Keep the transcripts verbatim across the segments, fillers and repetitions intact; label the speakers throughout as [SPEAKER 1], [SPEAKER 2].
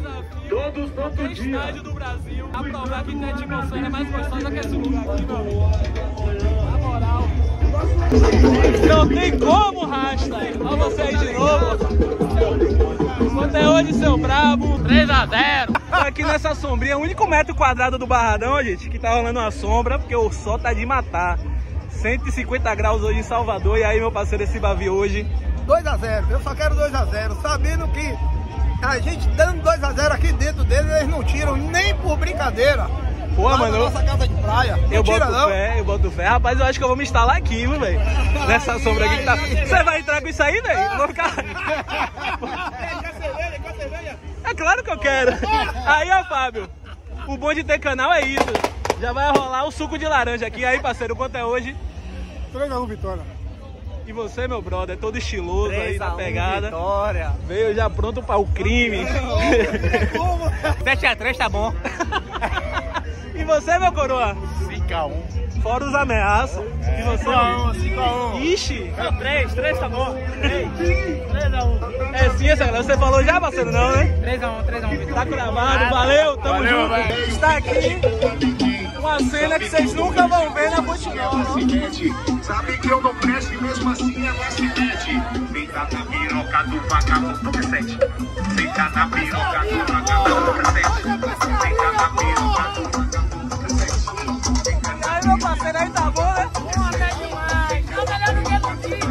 [SPEAKER 1] Todos, todo dia.
[SPEAKER 2] Estádio do Brasil, a provar que Tetimoção é mais gostosa que esse lugar aqui, meu amigo. Na moral. Não tem como, Rasta. Olha você aí de novo. Até hoje, seu brabo. três a zero. Aqui nessa sombrinha, o único metro quadrado do Barradão, gente, que tá rolando uma sombra, porque o sol tá de matar. cento e cinquenta graus hoje em Salvador. E aí, meu parceiro, esse Bavi hoje?
[SPEAKER 3] dois a zero. Eu só quero dois a zero. Sabendo que a gente dando dois a zero aqui dentro deles, eles não tiram nem por brincadeira.
[SPEAKER 2] Pô,
[SPEAKER 3] lá
[SPEAKER 2] mano,
[SPEAKER 3] na nossa casa de praia. Não
[SPEAKER 2] eu
[SPEAKER 3] tira,
[SPEAKER 2] boto
[SPEAKER 3] não.
[SPEAKER 2] fé, eu boto fé. Rapaz, eu acho que eu vou me instalar aqui, viu, velho? Nessa sombra aqui que tá. Você vai entrar com isso aí, velho? Eu vou ficar.
[SPEAKER 3] Quer cerveja? Quer cerveja?
[SPEAKER 2] É claro que eu quero. Aí, ó, Fábio, o bom de ter canal é isso. Já vai rolar o suco de laranja aqui. Aí, parceiro, quanto é hoje?
[SPEAKER 3] três a um, Vitória.
[SPEAKER 2] E você, meu brother, todo estiloso aí na
[SPEAKER 3] três a um,
[SPEAKER 2] pegada.
[SPEAKER 3] Vitória.
[SPEAKER 2] Veio já pronto para o crime.
[SPEAKER 3] sete a três tá bom.
[SPEAKER 2] E você, meu coroa?
[SPEAKER 3] cinco a um.
[SPEAKER 2] Fora os ameaças. E você?
[SPEAKER 3] cinco a um, cinco a um.
[SPEAKER 2] Ixi.
[SPEAKER 3] três, três tá bom. três a um.
[SPEAKER 2] É sim, essa galera. Você falou já, parceiro, não, né?
[SPEAKER 3] três a um, três a um, Vitória.
[SPEAKER 2] Tá gravado, valeu, tamo
[SPEAKER 3] Valeu,
[SPEAKER 2] junto.
[SPEAKER 3] velho.
[SPEAKER 2] Está aqui uma cena que vocês nunca vão ver na Fonte Nova.
[SPEAKER 1] Sabe que eu não presto e mesmo assim ela se mete. Senta na piroca do vagabundo cacete. Senta na piroca do vagabundo cacete. Senta na piroca do vagabundo cacete.
[SPEAKER 2] E aí, meu parceiro, aí tá bom, né?
[SPEAKER 4] Pô, tá demais. Tá melhor do que contigo.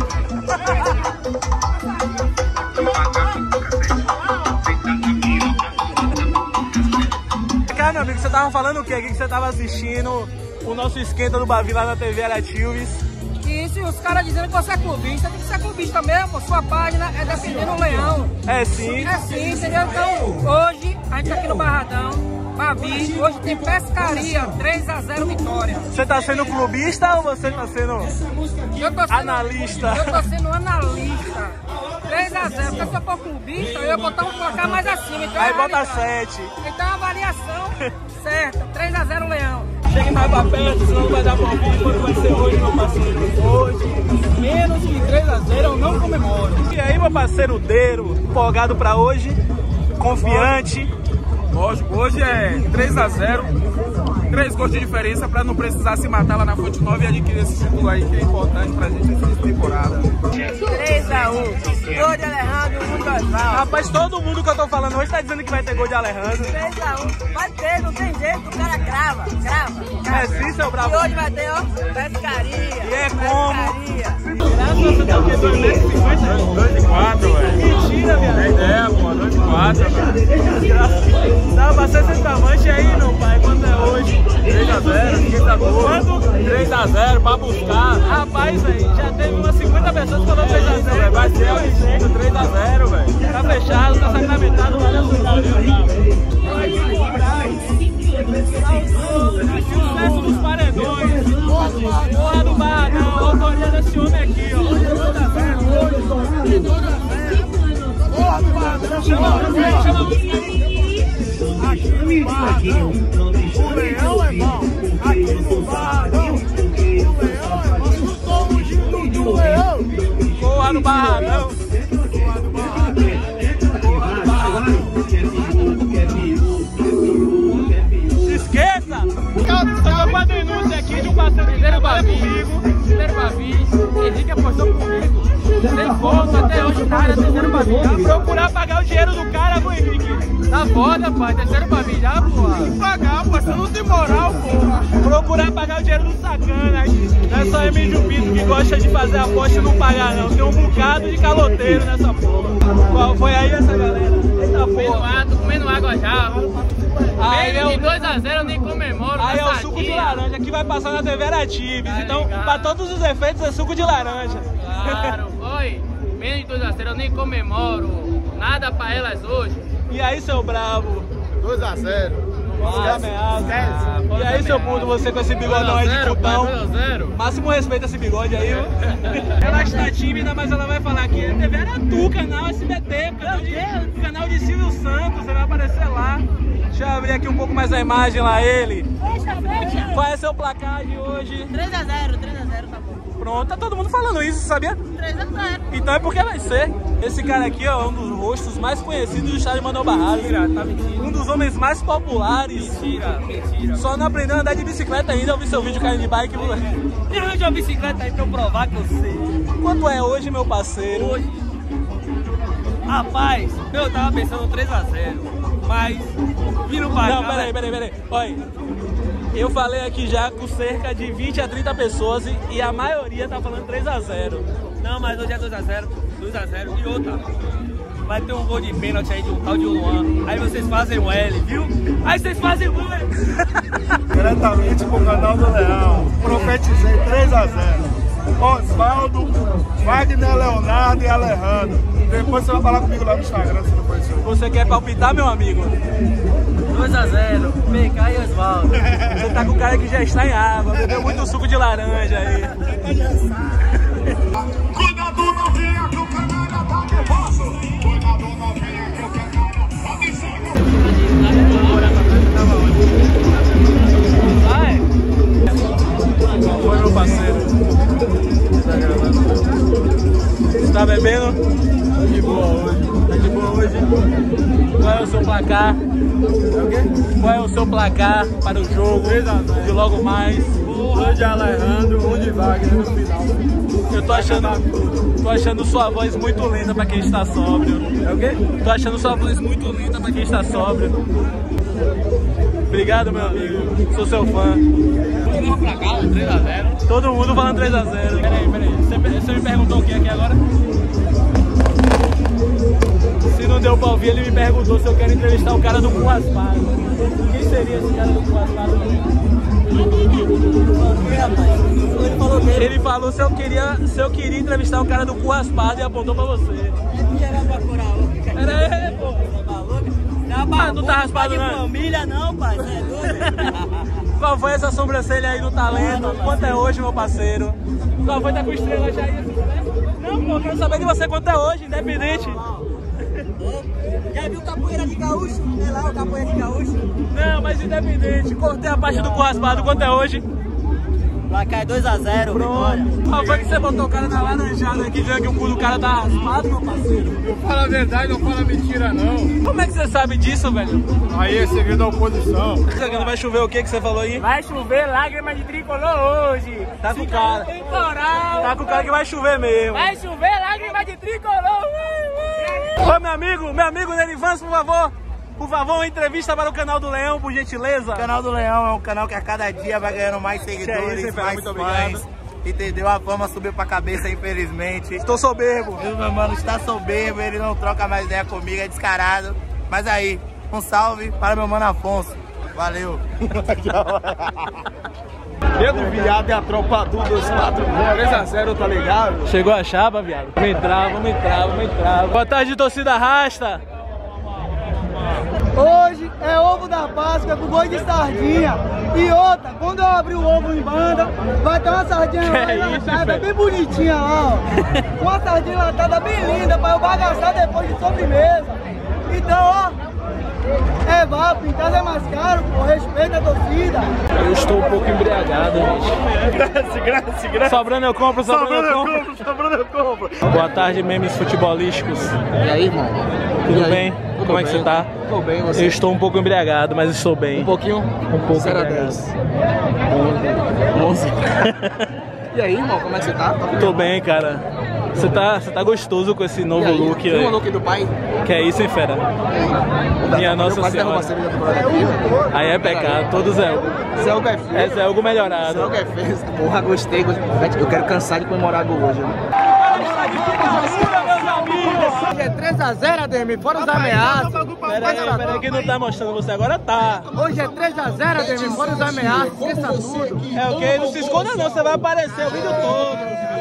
[SPEAKER 1] Do vagabundo cacete. Senta na piroca do vagabundo cacete.
[SPEAKER 2] Cara, meu amigo, você tava falando o quê? O que você tava assistindo? O nosso esquenta do Bavi lá na T V Aratilves.
[SPEAKER 4] Isso, e os caras dizendo que você é clubista, tem que ser clubista mesmo, sua página é defendendo o leão.
[SPEAKER 2] É sim.
[SPEAKER 4] É sim, entendeu? Então, hoje, a gente tá aqui no Barradão, Bavi, hoje tem pescaria, três a zero Vitória.
[SPEAKER 2] Você tá sendo clubista ou você tá sendo
[SPEAKER 4] Eu tô sendo,
[SPEAKER 2] analista?
[SPEAKER 4] Eu tô sendo analista. três a zero, porque se eu for clubista, eu ia botar um placar mais acima. Então
[SPEAKER 2] Aí
[SPEAKER 4] é
[SPEAKER 2] bota
[SPEAKER 4] realidade.
[SPEAKER 2] sete.
[SPEAKER 4] Então a avaliação certa, três a zero Leão.
[SPEAKER 2] Chegue mais pra perto, senão não vai dar pra ouvir quanto vai ser hoje, meu parceiro. Hoje, menos que três a zero eu não comemoro. E aí, meu parceiro Deiro, empolgado pra hoje, confiante.
[SPEAKER 5] Lógico, hoje é três a zero, três gols de diferença para não precisar se matar lá na Fonte Nova e adquirir esse título aí que é importante pra gente nessa temporada.
[SPEAKER 4] três a um, gol de Alejandro, um do Osvaldo.
[SPEAKER 2] Rapaz, todo mundo que eu tô falando hoje tá dizendo que vai ter gol de Alejandro.
[SPEAKER 4] três a um, vai ter, não tem jeito, o cara crava, crava.
[SPEAKER 2] É sim, seu bravo.
[SPEAKER 4] E hoje vai ter, ó, pescaria.
[SPEAKER 2] E é como?
[SPEAKER 4] Pescaria.
[SPEAKER 2] Graças a Deus, tá o quê? dois metros e cinquenta?
[SPEAKER 5] dois e quatro, velho.
[SPEAKER 2] Mentira, viado.
[SPEAKER 5] É ideia, pô, dois e quatro, velho.
[SPEAKER 2] Dá pra ser centroavante aí, meu pai, quanto é hoje?
[SPEAKER 5] três a zero, ninguém tá gol.
[SPEAKER 2] Quanto?
[SPEAKER 5] três a zero pra buscar.
[SPEAKER 2] Rapaz, velho, já teve umas cinquenta pessoas que falou três a zero.
[SPEAKER 5] Vai ser absurdo, três a zero, velho.
[SPEAKER 2] Tá fechado, tá sacramentado, valeu, valeu. Sucesso dos paredões. Porra do Barradão, a autoria desse homem aqui, ó. Porra do Barradão, chama a música, chama a música aí. Aqui no Barradão, o leão é bom. Aqui no Barradão, o leão é bom. Eu sou o Gino do leão. Porra do Barradão. Porra do Barradão. Porra do Barradão. Esqueça! Só uma denúncia aqui de um parceiro que trabalha comigo.
[SPEAKER 4] Terceiro Bavi, Henrique apostou comigo. Sem ponto, até hoje tá na terceiro Bavi.
[SPEAKER 2] Procurar pagar o dinheiro do cara, pô, Henrique.
[SPEAKER 4] Tá foda, pai, terceiro Bavi já, porra.
[SPEAKER 2] Pagar, pô, você não tem moral, porra. Procurar pagar o dinheiro do sacana. Não é só Emílio Pinto que gosta de fazer aposta e não pagar, não. Tem um bocado de caloteiro nessa porra. Qual foi aí essa galera? Eita
[SPEAKER 4] Comendo
[SPEAKER 2] porra.
[SPEAKER 4] água, tô comendo água já.
[SPEAKER 2] Aí é
[SPEAKER 4] Menos de
[SPEAKER 2] o,
[SPEAKER 4] dois a zero eu nem comemoro.
[SPEAKER 2] aí é o
[SPEAKER 4] nessa
[SPEAKER 2] suco de
[SPEAKER 4] dia.
[SPEAKER 2] laranja que vai passar na T V Aratilves.
[SPEAKER 4] Tá
[SPEAKER 2] Então,
[SPEAKER 4] ligado.
[SPEAKER 2] pra todos os efeitos, é suco de laranja.
[SPEAKER 4] Claro, oi. Menos de dois a zero eu nem comemoro. Nada pra elas hoje.
[SPEAKER 2] E aí, seu bravo?
[SPEAKER 3] dois a zero.
[SPEAKER 2] Ah, ameaça. E aí, seu puto, você com esse bigodão aí de putão.
[SPEAKER 4] dois a zero.
[SPEAKER 2] Máximo respeito a esse bigode aí, viu? Ela está tímida, mas ela vai falar que a T V Aratu, canal S B T, canal de, canal de Silvio Santos, você vai aparecer lá. Deixa eu abrir aqui um pouco mais a imagem lá, ele.
[SPEAKER 4] Fecha, fecha.
[SPEAKER 2] Qual é seu placar de hoje?
[SPEAKER 4] três a zero, três a zero, tá bom.
[SPEAKER 2] Pronto, tá todo mundo falando isso, sabia?
[SPEAKER 6] três a zero.
[SPEAKER 2] Então é porque vai ser. Esse cara aqui ó, é um dos rostos mais conhecidos do estádio Manuel Barradas.
[SPEAKER 4] Mentira, tá mentindo.
[SPEAKER 2] Um dos homens mais populares.
[SPEAKER 4] Mentira, mentira.
[SPEAKER 2] Só não aprendeu a andar de bicicleta ainda. Eu vi seu vídeo caindo de bike.
[SPEAKER 4] E arranja uma bicicleta aí pra eu provar que eu sei.
[SPEAKER 2] Quanto é hoje, meu parceiro?
[SPEAKER 4] Hoje, rapaz, eu tava pensando três a zero, mas vira o pra
[SPEAKER 2] Não,
[SPEAKER 4] cá,
[SPEAKER 2] peraí, peraí, peraí. Olha, eu falei aqui já com cerca de vinte a trinta pessoas e, e a maioria tá falando três a zero.
[SPEAKER 4] Não, mas hoje é dois a zero, dois a zero e outra. Vai ter um gol de pênalti aí de um tal de Luan. Aí vocês fazem o L, viu? Aí vocês fazem o L.
[SPEAKER 7] Diretamente pro canal do Leão. Profetizei três a zero. Osvaldo, Wagner, Leonardo e Alejandro. Depois você vai falar comigo lá no Instagram, se não conheceu.
[SPEAKER 2] Você quer palpitar, meu amigo?
[SPEAKER 4] dois a zero, B K e Osvaldo.
[SPEAKER 2] Você tá com o cara que já está em água, bebeu muito suco de laranja aí.
[SPEAKER 1] Cuidado, novinha, que o canalha tá nervoso. Cuidado, novinha, que o canalha tá
[SPEAKER 2] Vai! Foi, meu parceiro. Tá gravando? Você tá bebendo? Tá de boa hoje. Tá de boa hoje? Qual é o seu placar? É o quê? Qual é o seu placar para o jogo de logo mais?
[SPEAKER 7] Dois de Alejandro, um de Wagner no final.
[SPEAKER 2] Eu tô achando, tô achando sua voz muito lenta pra quem está sóbrio.
[SPEAKER 7] É o quê?
[SPEAKER 2] Tô achando sua voz muito lenta pra quem está sóbrio. Obrigado, meu amigo. Sou seu fã.
[SPEAKER 4] Vamos pra cá, três a zero.
[SPEAKER 2] Todo mundo falando três a zero. Peraí, peraí. Você, você me perguntou o que aqui agora? Se não deu pra ouvir, ele me perguntou se eu quero entrevistar o cara do cu raspado. Quem seria esse cara do cu raspado?
[SPEAKER 4] Ele falou dele.
[SPEAKER 2] Ele falou se eu queria, se eu queria entrevistar o cara do cu raspado e apontou pra você.
[SPEAKER 4] Ele era pra curar o
[SPEAKER 2] Era ele, pô. Ah, não tá raspado não?
[SPEAKER 4] Família não, pai. Você é doido?
[SPEAKER 2] Qual foi essa sobrancelha aí do talento? Quanto é hoje, meu parceiro? Qual foi? Tá com estrela já aí? Não, pô, eu quero saber de você quanto é hoje, independente.
[SPEAKER 4] Já viu capoeira de gaúcho? Sei lá, o capoeira de gaúcho.
[SPEAKER 2] Não, mas independente. Cortei a parte do cu raspado. Quanto é hoje?
[SPEAKER 4] Placar é dois a zero, vitória.
[SPEAKER 2] Qual foi que você botou o cara na laranjada aqui, vendo que o cu do cara tá raspado, meu parceiro?
[SPEAKER 7] Eu falo a verdade, não falo a mentira, não.
[SPEAKER 2] Como é que você sabe disso, velho?
[SPEAKER 7] Aí é segredo da oposição.
[SPEAKER 2] Não vai chover o que que você falou aí?
[SPEAKER 4] Vai chover lágrimas de tricolor hoje.
[SPEAKER 2] Tá com o cara.
[SPEAKER 4] Temporal.
[SPEAKER 2] Tá com o cara que vai chover mesmo.
[SPEAKER 4] Vai chover lágrimas de tricolor.
[SPEAKER 2] Ô, meu amigo, meu amigo Nerivans, por favor. Por favor, uma entrevista para o canal do Leão, por gentileza.
[SPEAKER 3] O canal do Leão é um canal que a cada dia vai ganhando mais seguidores,
[SPEAKER 2] isso,
[SPEAKER 3] mais
[SPEAKER 2] muito
[SPEAKER 3] fãs.
[SPEAKER 2] obrigado.
[SPEAKER 3] Entendeu? A fama subiu pra cabeça, infelizmente.
[SPEAKER 2] Estou soberbo.
[SPEAKER 3] O meu mano está soberbo, ele não troca mais ideia comigo, é descarado. Mas aí, um salve para meu mano Afonso. Valeu.
[SPEAKER 7] Pedro Viado e a tropa do dois quatro três a zero, tá ligado?
[SPEAKER 2] Chegou a chapa, viado. Vamos entrar, vamos entrar, vamos entrar. Boa tarde, torcida rasta.
[SPEAKER 8] Hoje é ovo da Páscoa com boi de sardinha. E outra, quando eu abrir o ovo em banda, vai ter uma sardinha lá
[SPEAKER 2] é
[SPEAKER 8] enlatada, bem bonitinha lá, ó. Uma sardinha enlatada bem linda pra eu bagaçar depois de sobremesa. Então, ó, é vapo, em casa é mais caro, pô, respeita a torcida.
[SPEAKER 2] Eu estou um pouco embriagado, gente.
[SPEAKER 7] Segura, segura.
[SPEAKER 2] Sobrando eu compro, sobrando,
[SPEAKER 7] Sobrando
[SPEAKER 2] eu
[SPEAKER 7] eu
[SPEAKER 2] compro.
[SPEAKER 7] compro, sobrando eu compro.
[SPEAKER 2] Boa tarde, memes futebolísticos.
[SPEAKER 9] E aí, irmão?
[SPEAKER 2] Tudo
[SPEAKER 9] E aí?
[SPEAKER 2] bem?
[SPEAKER 9] Tudo
[SPEAKER 2] Como é que
[SPEAKER 9] bem?
[SPEAKER 2] você tá?
[SPEAKER 9] Tô bem, você?
[SPEAKER 2] Eu estou um pouco embriagado, mas estou bem.
[SPEAKER 9] Um pouquinho?
[SPEAKER 2] Um pouco
[SPEAKER 9] zero a
[SPEAKER 2] embriagado.
[SPEAKER 9] dez. onze. E aí, irmão, como é que você tá? Tá
[SPEAKER 2] Tô bem, cara. Você tá, você tá gostoso com esse
[SPEAKER 9] E
[SPEAKER 2] novo
[SPEAKER 9] aí?
[SPEAKER 2] look,
[SPEAKER 9] Viu o
[SPEAKER 2] velho.
[SPEAKER 9] look do pai?
[SPEAKER 2] Que é isso, hein, fera? Minha Nossa
[SPEAKER 9] Eu quase derrubo a
[SPEAKER 2] Senhora.
[SPEAKER 9] cerveja do brother aqui.
[SPEAKER 2] Aí é pecado, todo Zé Hugo.
[SPEAKER 9] Zé Hugo é feio.
[SPEAKER 2] É Zé Hugo melhorado.
[SPEAKER 9] Zé Hugo é feio. Porra, gostei, gostei. Eu quero cansar de comemorar gol hoje.
[SPEAKER 8] Hoje é três a zero, Ademir, fora os ameaças.
[SPEAKER 2] Peraí, peraí, que não tá mostrando você agora, tá.
[SPEAKER 8] Hoje é três a zero, Ademir, fora os ameaças, esqueça tudo.
[SPEAKER 2] É o que? Não se esconda não, você vai aparecer o vídeo todo.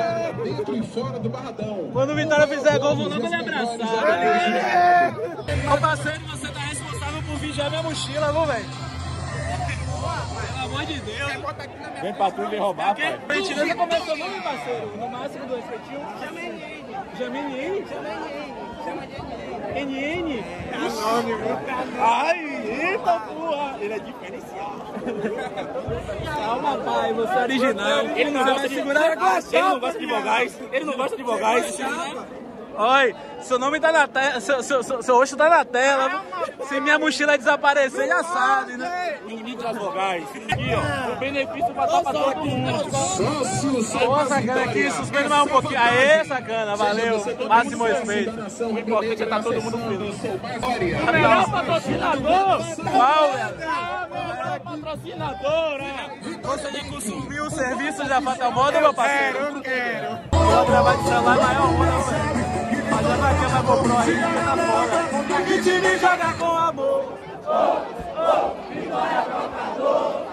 [SPEAKER 2] Quando o Vitória fizer gol, vou logo lhe abraçar. Ô parceiro, você tá responsável por vigiar minha mochila, viu, velho? Pelo amor de Deus.
[SPEAKER 7] Vem pra tu e roubar, pai.
[SPEAKER 2] Gentileza, como é seu nome, parceiro? No máximo do respectivo? Jamie Jamie N N?
[SPEAKER 3] Ai, eita porra! Ele é diferenciado.
[SPEAKER 2] Calma, pai, você é original.
[SPEAKER 9] Ele não gosta de segurar. Ele não gosta de vogais. Ele não gosta de vogais.
[SPEAKER 2] Oi, seu nome tá na tela, seu, seu, seu, seu rosto tá na tela. Se minha mochila desaparecer, já sabe, né?
[SPEAKER 9] O limite das vogais. Aqui, ó. O benefício vai estar pra todo mundo.
[SPEAKER 2] Ô, sacana aqui, suspende mais um pouquinho. Aê, sacana, valeu. Máximo respeito.
[SPEAKER 9] O importante é estar todo mundo feliz.
[SPEAKER 2] Melhor patrocinador! Qual,
[SPEAKER 9] Melhor patrocinador,
[SPEAKER 2] Você já consumiu o serviço da Fatal Moda, meu parceiro?
[SPEAKER 3] Eu quero.
[SPEAKER 2] O trabalho de celular é maior onda, velho. Fazendo a câmera GoPro aí, fica na fora. Que time joga com amor. Oh, oh, vitória trocador.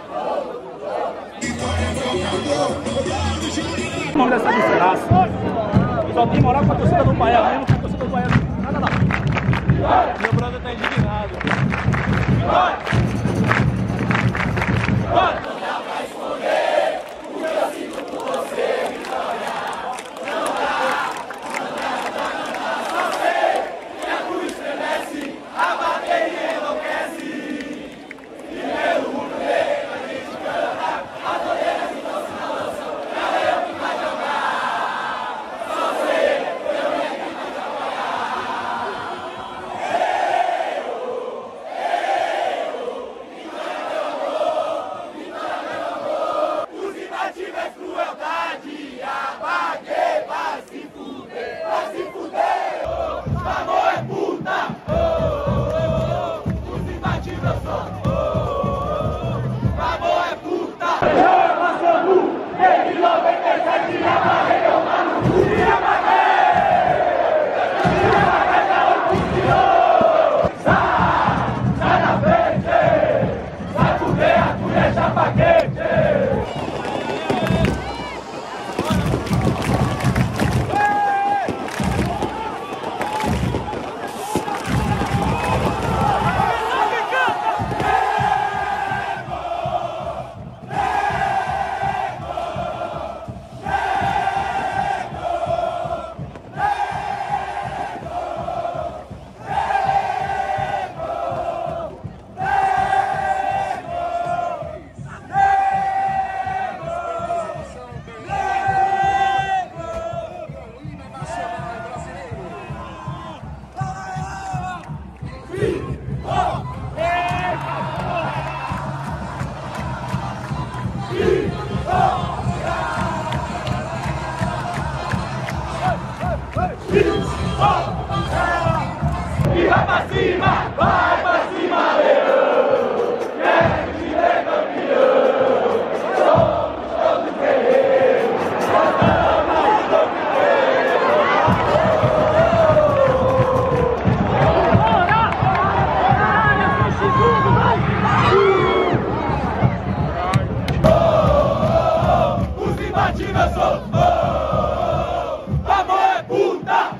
[SPEAKER 9] O nome dessa desgraça. Só tem moral com a torcida do Bahia mesmo, com a torcida do Bahia. Nada lá.
[SPEAKER 2] Meu brother tá indignado. Vai! Vai!
[SPEAKER 1] E vai pra cima, vai pra cima, Leão! Quer que é campeão! Somos todos guerreiros! Somos todos guerreiros! Bora! Bora! Segundo, vai! Os imbatíveis são! Amor é puta!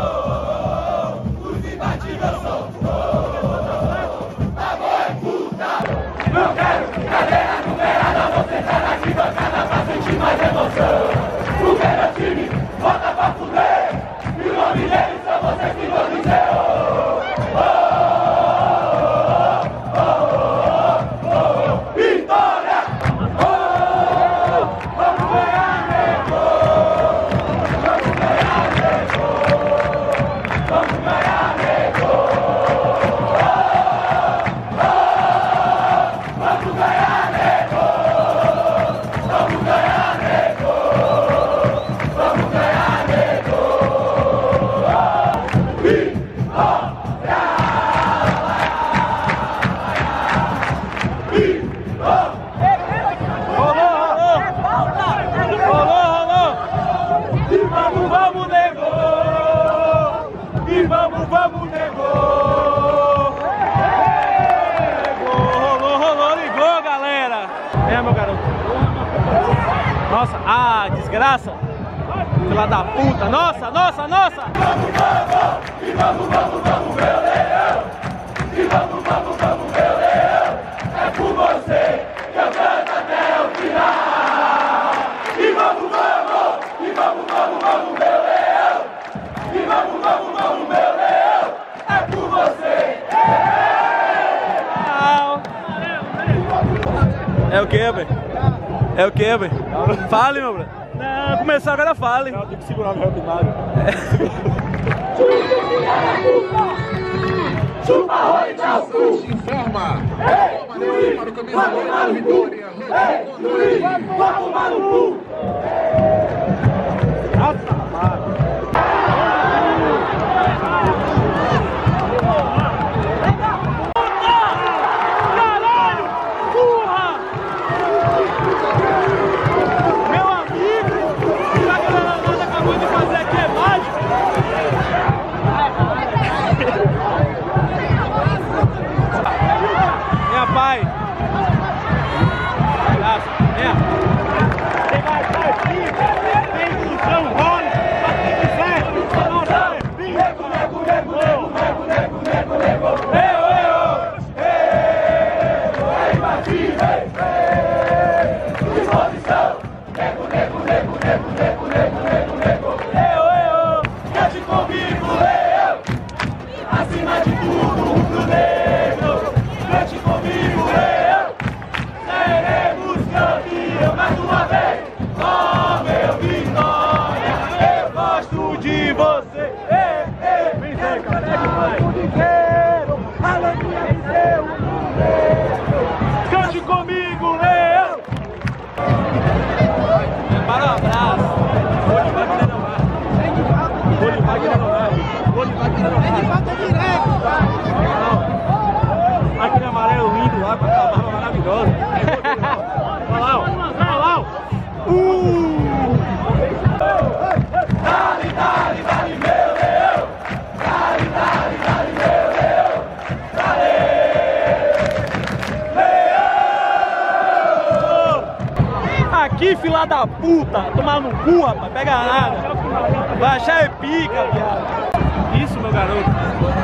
[SPEAKER 1] Os imbatíveis são! Amor é puta! Não quero cadeira numerada, você tá na arquibancada pra sentir mais emoção. O meu time volta pra fuder, e o nome deles são vocês que vão dizer oh, oh, oh, oh, oh, vitória! Oh, vamos ganhar, nego! Vamos ganhar, nego! Vamos ganhar, nego! Oh, oh, vamos ganhar, nego! Vamos ganhar, nego! Vamos ganhar, nego! Vamos, vamos, nego! E vamos, vamos, nego!
[SPEAKER 2] Rolou, rolou, ligou, galera. É, meu garoto. Nossa, ah, desgraça. Filha da puta. Nossa, nossa, nossa.
[SPEAKER 1] Vamos, vamos! E vamos, vamos, vamos, meu leão! E vamos, vamos, vamos, meu leão! É por você que eu canto até o final! E vamos, vamos! E vamos, vamos, vamos, meu leão! E vamos, vamos, vamos, meu leão!
[SPEAKER 2] É o que, velho? É o que, velho? Fale, meu brother. Não, começou agora, fale.
[SPEAKER 9] Não, tem que segurar meu primário.
[SPEAKER 1] Chupa, oi, tchau, se informa. Ei, para o caminho da vitória. Ei, vai tomar no cu.
[SPEAKER 2] Pai, graças, minha. Você vai estar aqui, tem ilusão, role, bate de ferro, não sai, nego, nego, nego, nego, nego, nego, nego, nego, eu, eu, eu, aí bati, vem, vem, disposição, nego, nego, nego, nego, nego, nego, nego, nego, eu, eu, cante comigo, eu, acima de tudo, do negro. Cante comigo, eu seremos campeão mais uma vez. Oh, meu Vitória, eu gosto de você. Ei, ei, vem, vem, vai. O dinheiro, alegria de Deus. Cante comigo, Leão. Para o abraço. Vou de Wagner não vai. Vou de Wagner não vai. Vou de Wagner não vai. Vem de Wagner direto. Aquele amarelo lindo lá com a barba maravilhosa. Olha lá, olha lá. Uh! Dale, dale, dale, meu Leão. Dale, dale, dale, meu Leão. Dale, Leão. Aqui, filha da puta. Tomar no cu, rapaz. Pega nada. Vai achar é pica, viado. Isso, meu garoto.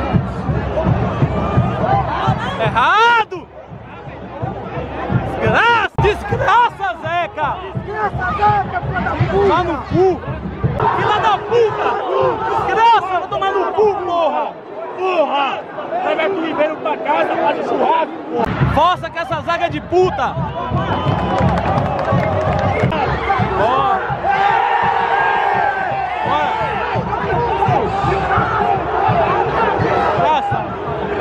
[SPEAKER 2] Errado! Desgraça! Desgraça, Zeca!
[SPEAKER 8] Desgraça, Zeca, filha da puta!
[SPEAKER 2] Tá no cu! Filha da puta! Desgraça! Vai tomar no cu, porra!
[SPEAKER 9] Porra! Vai ver o Ribeiro pra casa, faz um churrasco, porra!
[SPEAKER 2] Força com essa zaga de puta! Bora! Bora! Graça!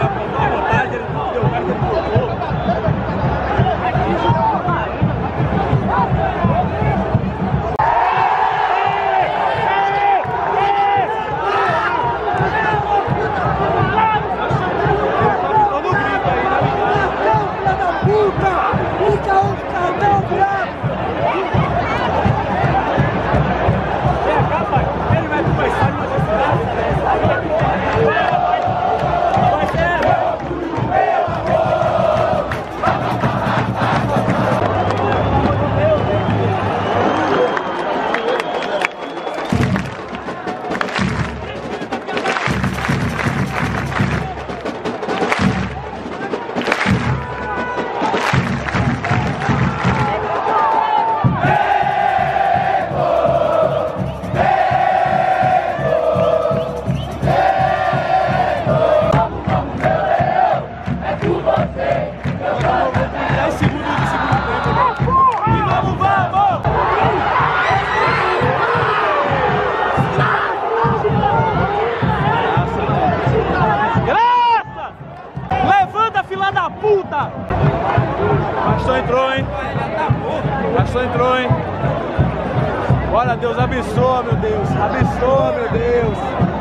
[SPEAKER 2] Pastor entrou, hein? Pastor entrou, hein? Bora, Deus, abençoa, meu Deus. Abençoa, meu Deus.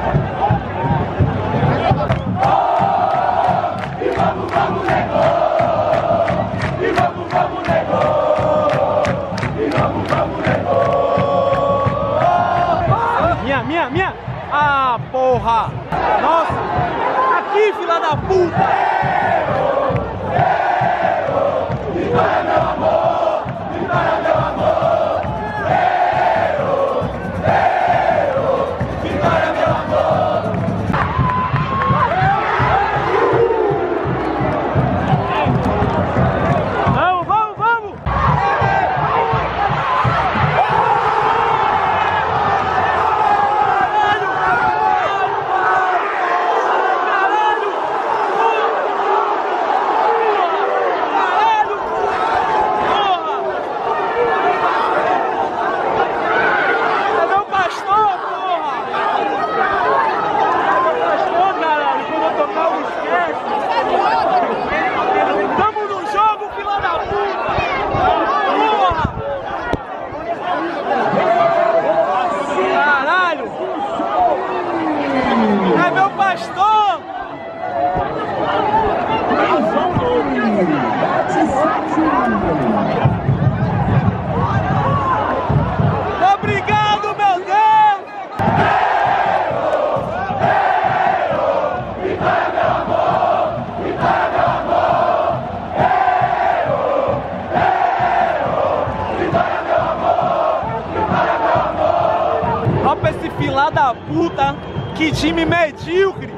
[SPEAKER 2] E vamos, vamos, nego. E vamos, vamos, nego. E vamos, vamos, nego. Minha, minha, minha. Ah, porra. Nossa. Aqui, filha da puta. Vitória, meu amor! Vitória, meu amor! Quero! Quero! Vitória, meu amor! Vamos, vamos, vamos! Caralho! Caralho! Filha da puta, que time medíocre.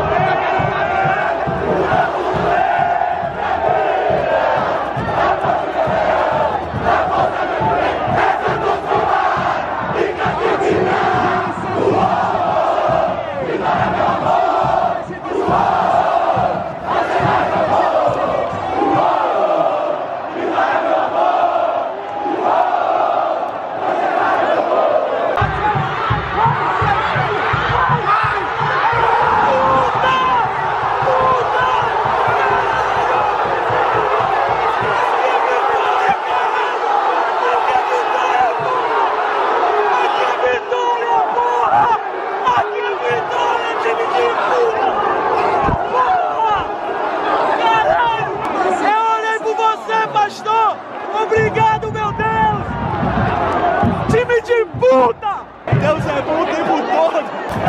[SPEAKER 2] Obrigado, meu Deus! Time de puta! Deus é bom o tempo todo!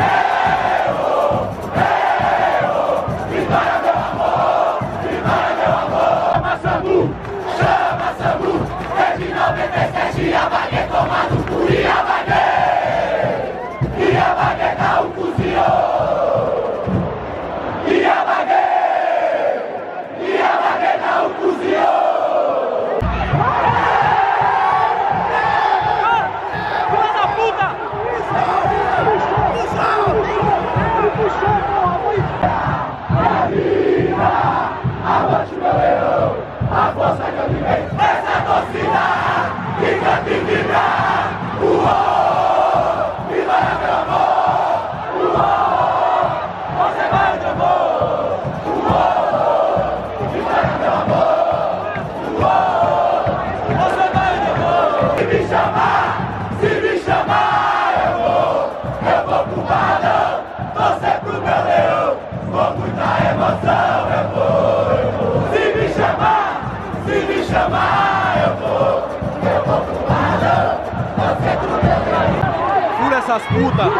[SPEAKER 1] Vitória, meu amor! Vitória, meu amor! Chama Samu! Chama Samu! É de noventa e sete, Iabagué tomado por Iabagué! Iabagué não cozinhou! Iabagué! Iabagué não cozinhou! Avante meu leão, a força que eu vivei, essa torcida, que canta e vibra, uó, vitória meu amor, uó, você vai onde eu vou, uó, vitória meu amor, uó, você vai onde eu vou, se me chamar, se me chamar, eu vou, eu vou pro Barradão, torcer pro meu leão, com muita emoção, eu vou. Se me chamar, eu vou, eu vou pro Barradão, você pro meu leão.
[SPEAKER 2] Fura essas putas!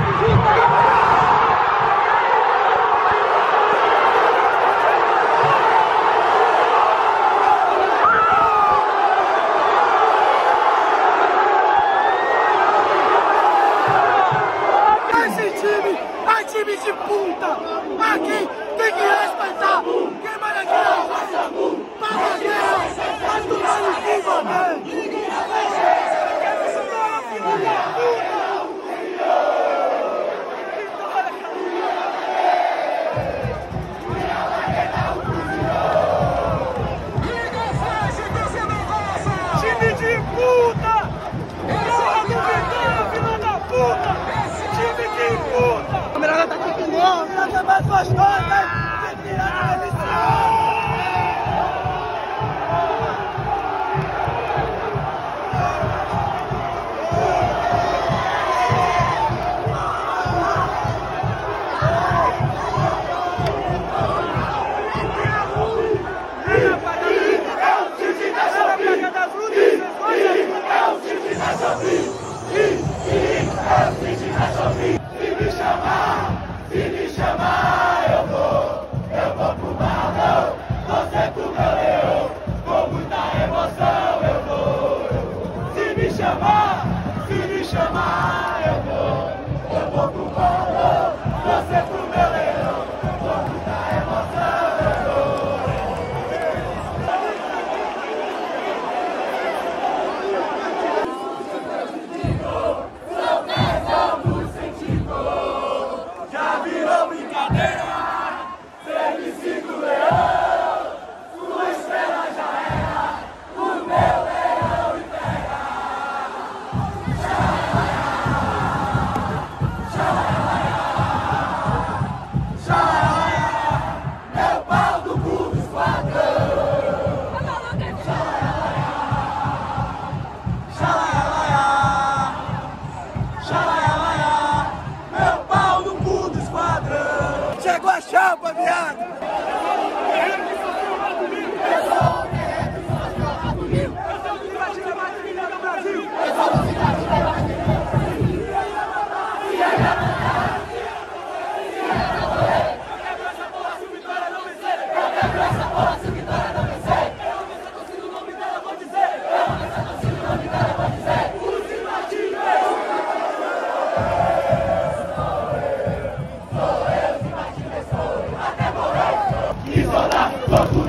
[SPEAKER 8] Esse time é time de puta! Aqui tem que respeitar! Quem manda aqui é o Samu! Vai tomar no cu, velho!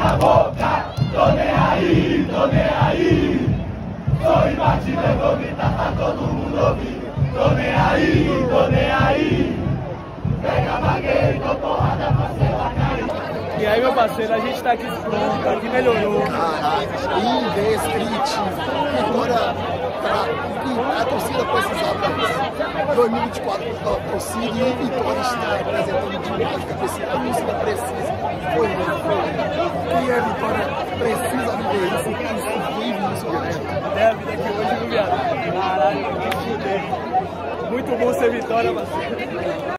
[SPEAKER 1] na boca, tô nem aí, tô nem aí. Sou imbatível, vou gritar pra todo mundo ouvir. Tô nem aí, tô nem aí. Pega a bagueira e dou porrada pra você lá cair.
[SPEAKER 4] E aí, meu parceiro, a gente tá aqui pronto, aqui melhorou.
[SPEAKER 6] Caralho, indescritível. Agora, pra, a torcida precisava disso. dois mil e vinte e quatro, a torcida e Vitória está representando demais que a torcida precisa. Foi muito, foi muito. E a Vitória precisa viver isso, isso vive isso direto.
[SPEAKER 4] Até a vida aqui hoje, viu, viado? Caralho, que fuder. Muito bom ser Vitória, parceiro.